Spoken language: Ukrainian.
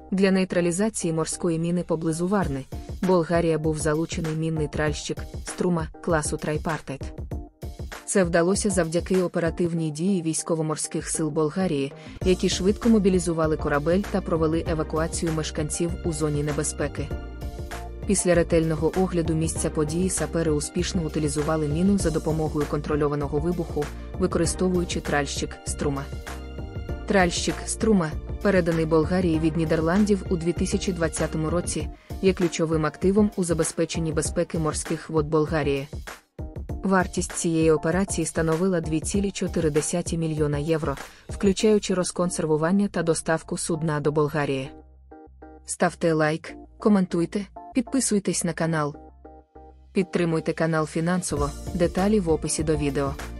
Для нейтралізації морської міни поблизу Варни, Болгарія був залучений мінний тральщик «Струма» класу «Трайпартайт». Це вдалося завдяки оперативній дії військово-морських сил Болгарії, які швидко мобілізували корабель та провели евакуацію мешканців у зоні небезпеки. Після ретельного огляду місця події сапери успішно утилізували міну за допомогою контрольованого вибуху, використовуючи тральщик «Струма». Тральщик «Струма», переданий Болгарії від Нідерландів у 2020 році, є ключовим активом у забезпеченні безпеки морських вод Болгарії. Вартість цієї операції становила 2,4 мільйона євро, включаючи розконсервування та доставку судна до Болгарії. Ставте лайк, коментуйте, підписуйтесь на канал. Підтримуйте канал фінансово, деталі в описі до відео.